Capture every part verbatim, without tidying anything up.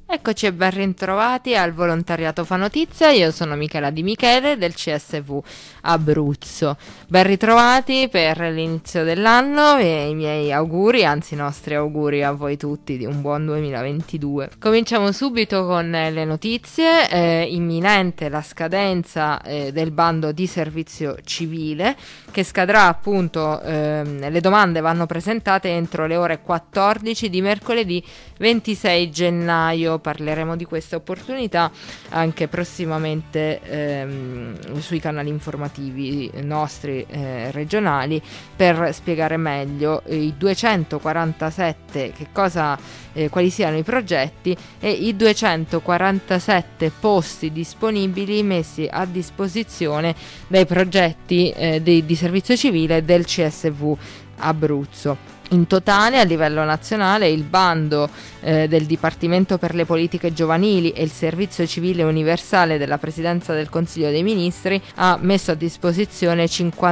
Eccoci e ben ritrovati al Volontariato Fa Notizia. Io sono Michela Di Michele del C S V Abruzzo. Ben ritrovati per l'inizio dell'anno e i miei auguri, anzi i nostri auguri a voi tutti di un buon duemilaventidue. Cominciamo subito con le notizie. Eh, imminente la scadenza eh, del bando di servizio civile che scadrà appunto, ehm, le domande vanno presentate entro le ore quattordici di mercoledì ventisei gennaio. Parleremo di questa opportunità anche prossimamente ehm, sui canali informativi nostri eh, regionali per spiegare meglio i duecentoquarantasette che cosa, eh, quali siano i progetti e i duecentoquarantasette posti disponibili messi a disposizione dai progetti eh, di, di servizio civile del C S V Abruzzo. In totale a livello nazionale il bando eh, del Dipartimento per le Politiche Giovanili e il Servizio Civile Universale della Presidenza del Consiglio dei Ministri ha messo a disposizione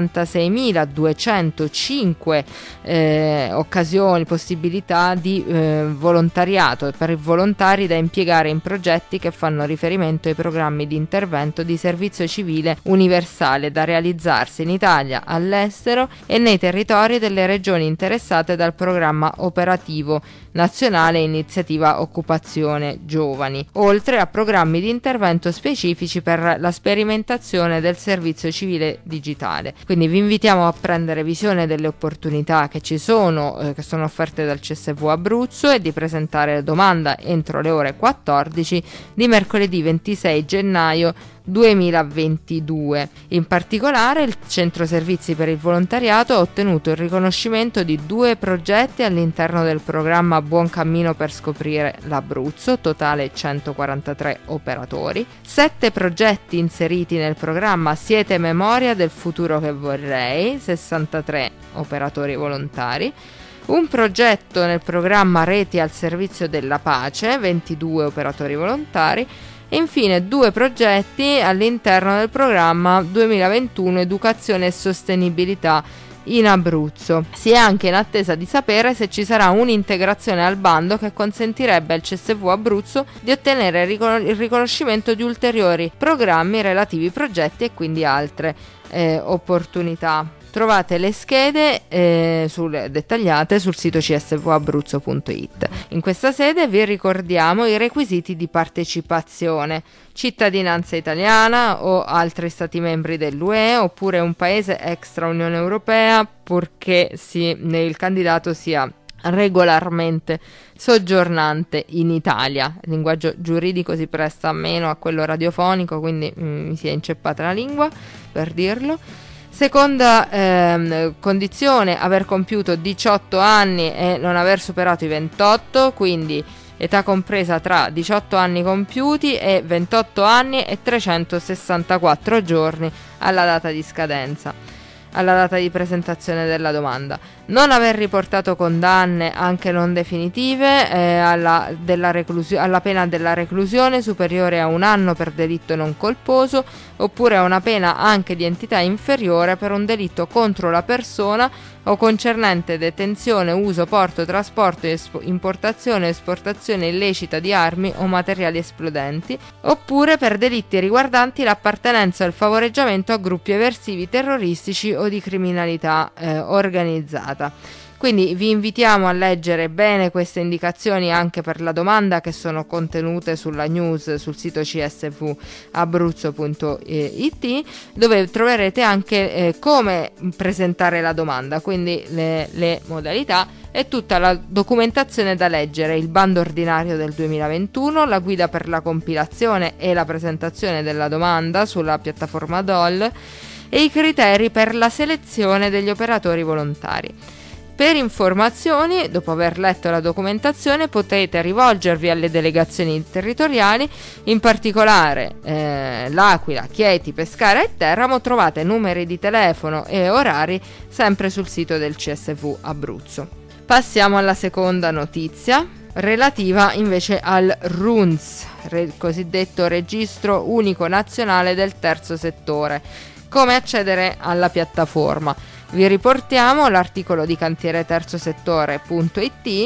cinquantaseimiladuecentocinque eh, occasioni, possibilità di eh, volontariato per i volontari da impiegare in progetti che fanno riferimento ai programmi di intervento di servizio civile universale da realizzarsi in Italia, all'estero e nei territori delle regioni interessate dal programma operativo nazionale Iniziativa Occupazione Giovani, oltre a programmi di intervento specifici per la sperimentazione del servizio civile digitale. Quindi vi invitiamo a prendere visione delle opportunità che ci sono, eh, che sono offerte dal C S V Abruzzo e di presentare domanda entro le ore quattordici di mercoledì ventisei gennaio duemilaventidue. In particolare il Centro Servizi per il Volontariato ha ottenuto il riconoscimento di due progetti all'interno del programma Buon Cammino per scoprire l'Abruzzo, totale centoquarantatré operatori, sette progetti inseriti nel programma Siete Memoria del futuro che vorrei, sessantatré operatori volontari, un progetto nel programma Reti al servizio della pace, ventidue operatori volontari, e infine due progetti all'interno del programma duemilaventuno Educazione e Sostenibilità in Abruzzo. Si è anche in attesa di sapere se ci sarà un'integrazione al bando che consentirebbe al C S V Abruzzo di ottenere il riconoscimento di ulteriori programmi, relativi progetti e quindi altre eh, opportunità. Trovate le schede eh, sul, dettagliate sul sito c s v abruzzo punto i t. In questa sede vi ricordiamo i requisiti di partecipazione: cittadinanza italiana o altri stati membri dell'U E oppure un paese extra Unione Europea, purché si, il candidato sia regolarmente soggiornante in Italia. Il linguaggio giuridico si presta meno a quello radiofonico, quindi mm, mi si è inceppata la lingua per dirlo. Seconda ehm, condizione, aver compiuto diciotto anni e non aver superato i ventotto, quindi età compresa tra diciotto anni compiuti e ventotto anni e trecentosessantaquattro giorni alla data di scadenza, alla data di presentazione della domanda. Non aver riportato condanne, anche non definitive, eh, alla, della reclusio- alla pena della reclusione superiore a un anno per delitto non colposo, oppure a una pena anche di entità inferiore per un delitto contro la persona o concernente detenzione, uso, porto, trasporto, espo- importazione o esportazione illecita di armi o materiali esplodenti, oppure per delitti riguardanti l'appartenenza o il favoreggiamento a gruppi eversivi terroristici o di criminalità eh, organizzata. Quindi vi invitiamo a leggere bene queste indicazioni anche per la domanda, che sono contenute sulla news sul sito c s v abruzzo punto i t, dove troverete anche eh, come presentare la domanda, quindi le, le modalità e tutta la documentazione da leggere: il bando ordinario del duemilaventuno, la guida per la compilazione e la presentazione della domanda sulla piattaforma D O L e i criteri per la selezione degli operatori volontari. Per informazioni, dopo aver letto la documentazione, potete rivolgervi alle delegazioni territoriali, in particolare eh, L'Aquila, Chieti, Pescara e Teramo. Trovate numeri di telefono e orari sempre sul sito del C S V Abruzzo. Passiamo alla seconda notizia, relativa invece al R U N S, il cosiddetto Registro Unico Nazionale del Terzo Settore. Come accedere alla piattaforma? Vi riportiamo l'articolo di cantiere terzo settore punto i t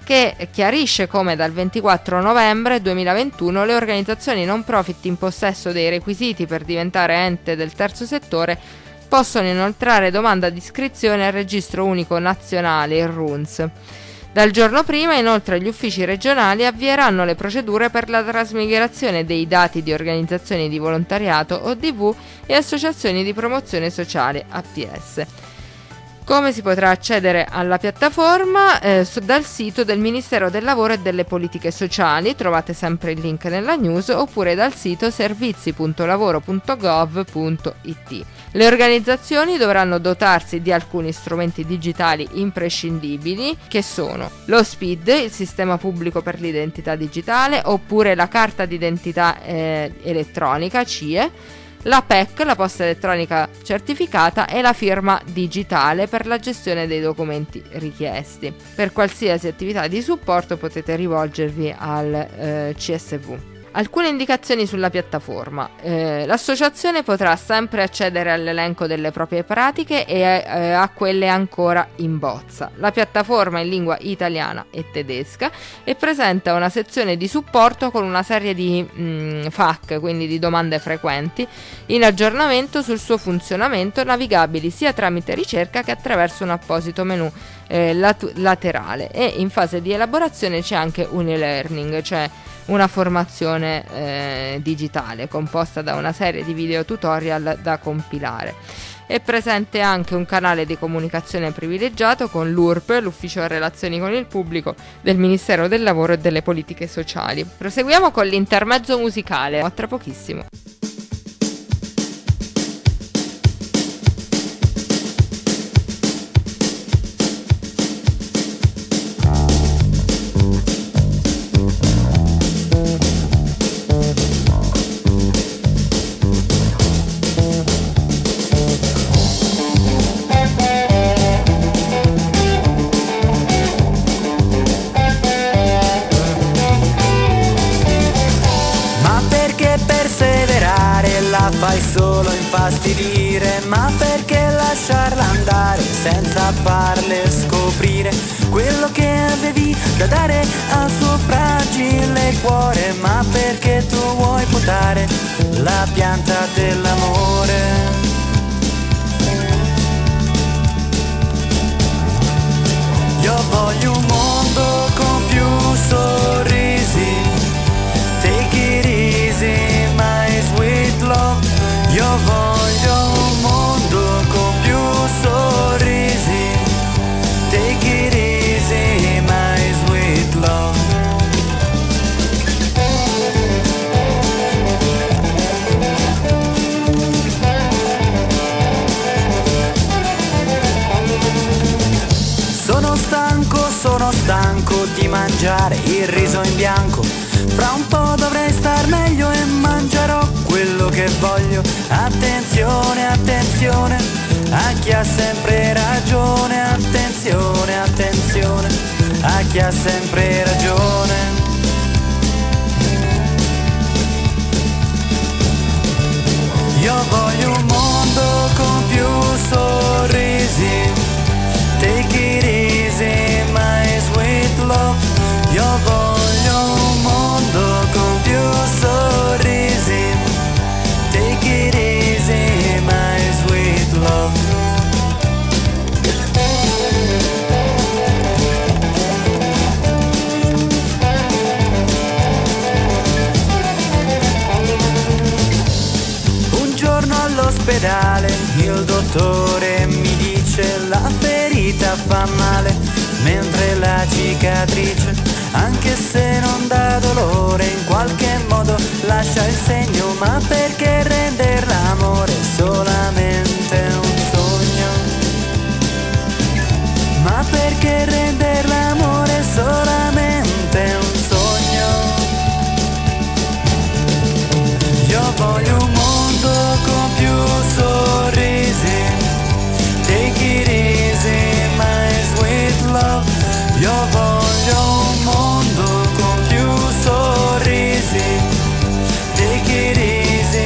che chiarisce come dal ventiquattro novembre duemilaventuno le organizzazioni non profit in possesso dei requisiti per diventare ente del terzo settore possono inoltrare domanda di iscrizione al registro unico nazionale, il R U N S. Dal giorno prima, inoltre, gli uffici regionali avvieranno le procedure per la trasmigrazione dei dati di organizzazioni di volontariato O D V e associazioni di promozione sociale A P S. Come si potrà accedere alla piattaforma? Eh, dal sito del Ministero del Lavoro e delle Politiche Sociali, trovate sempre il link nella news, oppure dal sito servizi punto lavoro punto gov punto it. Le organizzazioni dovranno dotarsi di alcuni strumenti digitali imprescindibili, che sono lo S P I D, il Sistema Pubblico per l'Identità Digitale, oppure la Carta d'Identità eh, Elettronica, C I E, la P E C, la posta elettronica certificata, e la firma digitale per la gestione dei documenti richiesti. Per qualsiasi attività di supporto potete rivolgervi al eh, C S V. Alcune indicazioni sulla piattaforma. Eh, l'associazione potrà sempre accedere all'elenco delle proprie pratiche e eh, a quelle ancora in bozza. La piattaforma è in lingua italiana e tedesca e presenta una sezione di supporto con una serie di mh, F A Q, quindi di domande frequenti, in aggiornamento sul suo funzionamento, navigabili sia tramite ricerca che attraverso un apposito menu eh, lat- laterale, e in fase di elaborazione c'è anche un e-learning, cioè una formazione eh, digitale composta da una serie di video tutorial da compilare. È presente anche un canale di comunicazione privilegiato con l'U R P, l'Ufficio Relazioni con il Pubblico del Ministero del Lavoro e delle Politiche Sociali. Proseguiamo con l'intermezzo musicale, a tra pochissimo. Fai solo infastidire, ma perché lasciarla andare senza farle scoprire quello che avevi da dare al suo fragile cuore? Ma perché tu vuoi potare la pianta dell'amore? Io voglio un mondo con più sorrisi, take it easy my sweet love. Io voglio un mondo con più sorrisi, take it easy my sweet love. Sono stanco, sono stanco di mangiare il riso in bianco. Fra un po' dovrei star meglio e mangerò quello che voglio. Attenzione, attenzione a chi ha sempre ragione. Attenzione, attenzione a chi ha sempre ragione. Io voglio un mondo con più sorrisi, take it easy my sweet love. Io voglio un mondo con più sorrisi, take it easy my sweet love. Un giorno all'ospedale il dottore mi dice la ferita fa male, mentre la cicatrice, anche se non dà dolore, in qualche modo lascia il segno. Ma perché rendere l'amore solamente un sogno? Ma perché rendere l'amore solamente un sogno? Io voglio un mondo con più sorrisi, take it easy my sweet love. Io voglio un mondo con più sorrisi, take it easy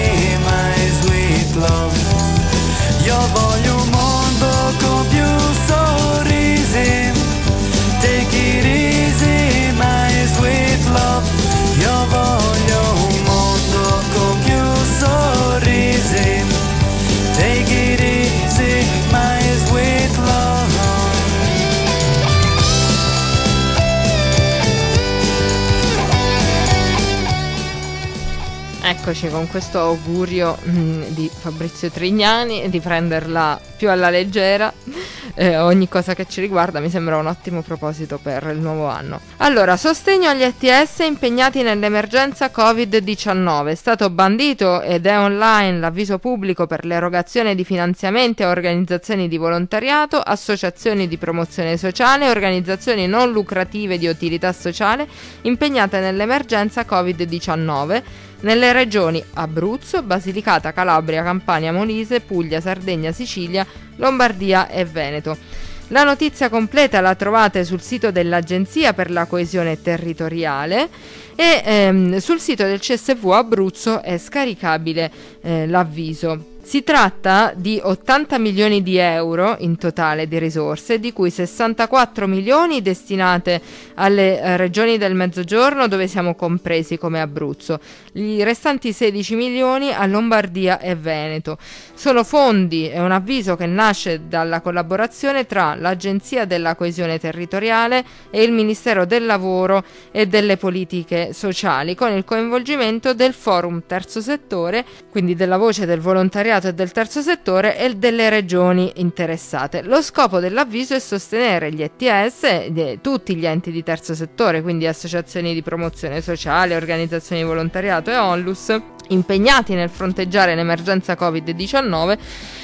eccoci con questo augurio mh, di Fabrizio Trignani di prenderla più alla leggera. Eh, ogni cosa che ci riguarda mi sembra un ottimo proposito per il nuovo anno. Allora, sostegno agli E T S impegnati nell'emergenza covid diciannove. È stato bandito ed è online l'avviso pubblico per l'erogazione di finanziamenti a organizzazioni di volontariato, associazioni di promozione sociale e organizzazioni non lucrative di utilità sociale impegnate nell'emergenza covid diciannove nelle regioni Abruzzo, Basilicata, Calabria, Campania, Molise, Puglia, Sardegna, Sicilia, Lombardia e Veneto. La notizia completa la trovate sul sito dell'Agenzia per la Coesione Territoriale e ehm, sul sito del C S V Abruzzo è scaricabile eh, l'avviso. Si tratta di ottanta milioni di euro in totale di risorse, di cui sessantaquattro milioni destinate alle eh, regioni del Mezzogiorno, dove siamo compresi come Abruzzo, i restanti sedici milioni a Lombardia e Veneto. Sono fondi, è un avviso che nasce dalla collaborazione tra l'Agenzia della Coesione Territoriale e il Ministero del Lavoro e delle Politiche Sociali, con il coinvolgimento del Forum Terzo Settore, quindi della voce del volontariato e del terzo settore e delle regioni interessate. Lo scopo dell'avviso è sostenere gli E T S, tutti gli enti di terzo settore, quindi associazioni di promozione sociale, organizzazioni di volontariato e onlus, impegnati nel fronteggiare l'emergenza covid diciannove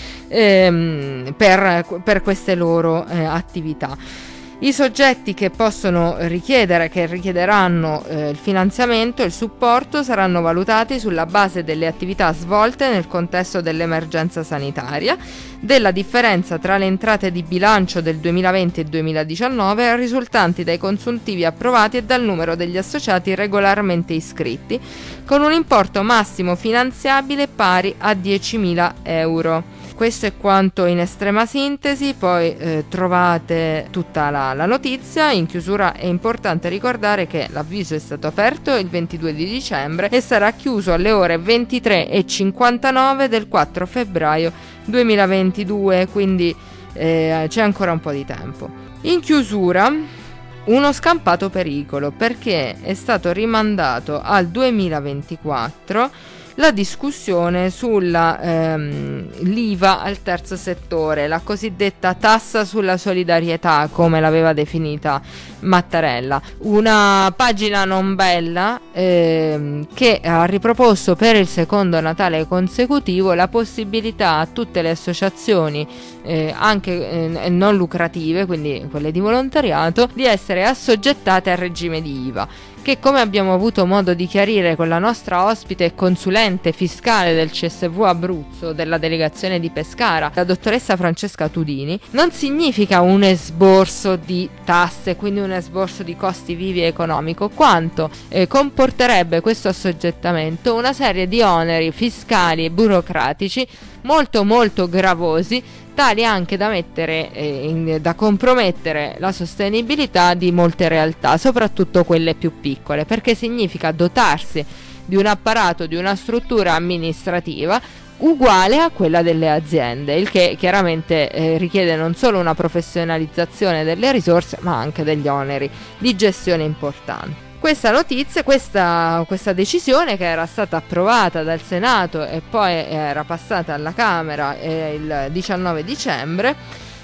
ehm, per, per queste loro eh, attività. I soggetti che possono richiedere, che richiederanno eh, il finanziamento e il supporto saranno valutati sulla base delle attività svolte nel contesto dell'emergenza sanitaria, della differenza tra le entrate di bilancio del duemilaventi e duemiladiciannove risultanti dai consuntivi approvati e dal numero degli associati regolarmente iscritti, con un importo massimo finanziabile pari a diecimila euro. Questo è quanto in estrema sintesi, poi eh, trovate tutta la, la notizia. In chiusura è importante ricordare che l'avviso è stato aperto il ventidue di dicembre e sarà chiuso alle ore ventitré e cinquantanove del quattro febbraio duemilaventidue, quindi eh, c'è ancora un po' di tempo. In chiusura uno scampato pericolo, perché è stato rimandato al duemilaventiquattro la discussione sulla ehm, l'I V A al terzo settore, la cosiddetta tassa sulla solidarietà, come l'aveva definita Mattarella. Una pagina non bella ehm, che ha riproposto per il secondo Natale consecutivo la possibilità a tutte le associazioni, eh, anche eh, non lucrative, quindi quelle di volontariato, di essere assoggettate al regime di I V A, che, come abbiamo avuto modo di chiarire con la nostra ospite e consulente fiscale del C S V Abruzzo della delegazione di Pescara, la dottoressa Francesca Tudini, non significa un esborso di tasse, quindi un esborso di costi vivi e economico, quanto eh, comporterebbe questo assoggettamento una serie di oneri fiscali e burocratici molto molto gravosi, tali anche da mettere eh, in, da compromettere la sostenibilità di molte realtà, soprattutto quelle più piccole, perché significa dotarsi di un apparato, di una struttura amministrativa uguale a quella delle aziende, il che chiaramente eh, richiede non solo una professionalizzazione delle risorse, ma anche degli oneri di gestione importanti. Questa notizia, questa, questa decisione, che era stata approvata dal Senato e poi era passata alla Camera eh, il diciannove dicembre,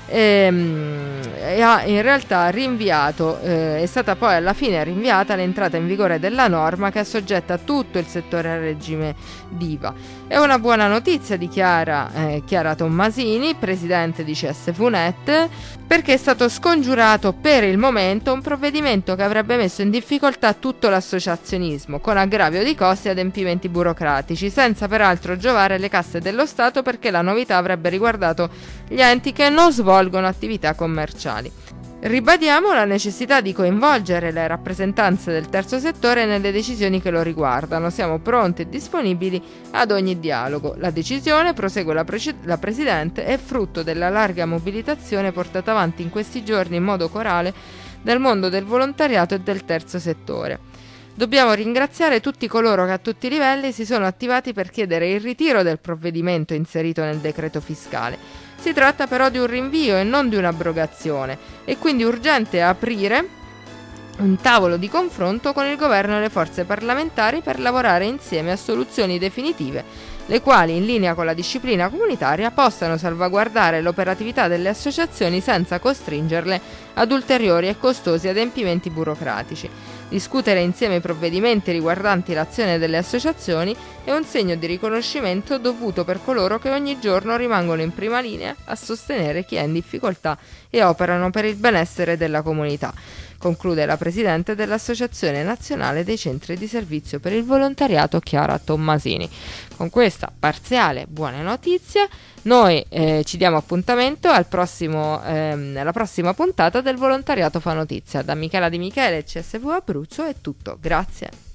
ehm, e ha in realtà rinviato, eh, è stata poi alla fine rinviata l'entrata in vigore della norma che assoggetta tutto il settore al regime di I V A. È una buona notizia, dichiara eh, Chiara Tommasini, presidente di C S V Net, perché è stato scongiurato per il momento un provvedimento che avrebbe messo in difficoltà tutto l'associazionismo, con aggravio di costi e adempimenti burocratici, senza peraltro giovare le casse dello Stato, perché la novità avrebbe riguardato gli enti che non svolgono attività commerciali. Ribadiamo la necessità di coinvolgere le rappresentanze del terzo settore nelle decisioni che lo riguardano. Siamo pronti e disponibili ad ogni dialogo. La decisione, prosegue la, pre- la Presidente, è frutto della larga mobilitazione portata avanti in questi giorni in modo corale dal mondo del volontariato e del terzo settore. Dobbiamo ringraziare tutti coloro che a tutti i livelli si sono attivati per chiedere il ritiro del provvedimento inserito nel decreto fiscale. Si tratta però di un rinvio e non di un'abrogazione, e quindi urgente aprire un tavolo di confronto con il governo e le forze parlamentari per lavorare insieme a soluzioni definitive, le quali, in linea con la disciplina comunitaria, possano salvaguardare l'operatività delle associazioni senza costringerle ad ulteriori e costosi adempimenti burocratici. Discutere insieme i provvedimenti riguardanti l'azione delle associazioni è un segno di riconoscimento dovuto per coloro che ogni giorno rimangono in prima linea a sostenere chi è in difficoltà e operano per il benessere della comunità, conclude la presidente dell'Associazione Nazionale dei Centri di Servizio per il Volontariato, Chiara Tommasini. Con questa parziale buona notizia noi eh, ci diamo appuntamento al prossimo, ehm, alla prossima puntata del Volontariato fa notizia. Da Michela Di Michele, C S V Abruzzo è tutto, grazie.